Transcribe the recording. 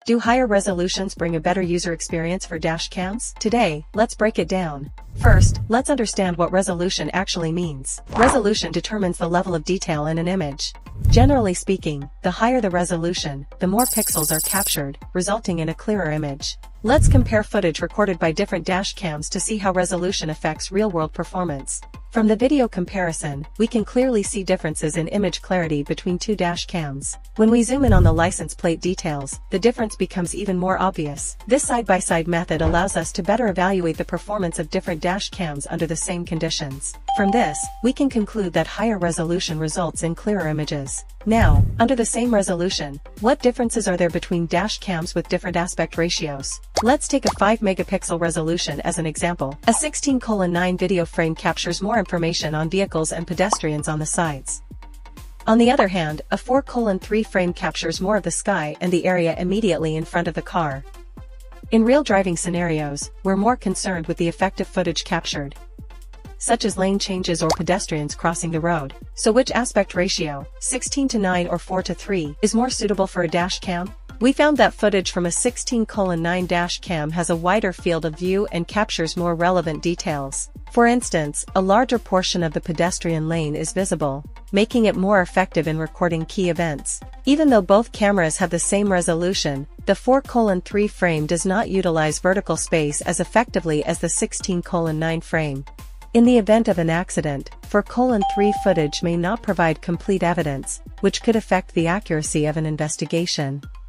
Do higher resolutions bring a better user experience for dash cams? Today, let's break it down. First, let's understand what resolution actually means. Resolution determines the level of detail in an image. Generally speaking, the higher the resolution, the more pixels are captured, resulting in a clearer image. Let's compare footage recorded by different dash cams to see how resolution affects real-world performance. From the video comparison, we can clearly see differences in image clarity between two dash cams. When we zoom in on the license plate details, the difference becomes even more obvious. This side-by-side method allows us to better evaluate the performance of different dash cams under the same conditions. From this, we can conclude that higher resolution results in clearer images. Now, under the same resolution, what differences are there between dash cams with different aspect ratios? Let's take a 5-megapixel resolution as an example. A 16:9 video frame captures more information on vehicles and pedestrians on the sides. On the other hand, a 4:3 frame captures more of the sky and the area immediately in front of the car. In real driving scenarios, we're more concerned with the effective footage captured, such as lane changes or pedestrians crossing the road. So which aspect ratio, 16:9 or 4:3, is more suitable for a dash cam? We found that footage from a 16:9 dash cam has a wider field of view and captures more relevant details. For instance, a larger portion of the pedestrian lane is visible, making it more effective in recording key events. Even though both cameras have the same resolution, the 4:3 frame does not utilize vertical space as effectively as the 16:9 frame. In the event of an accident, 4:3 footage may not provide complete evidence, which could affect the accuracy of an investigation.